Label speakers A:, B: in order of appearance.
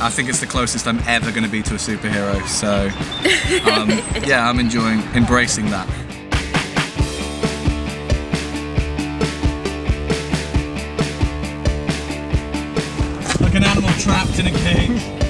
A: I think it's the closest I'm ever going to be to a superhero, so yeah, I'm embracing that. Like an animal trapped in a cage.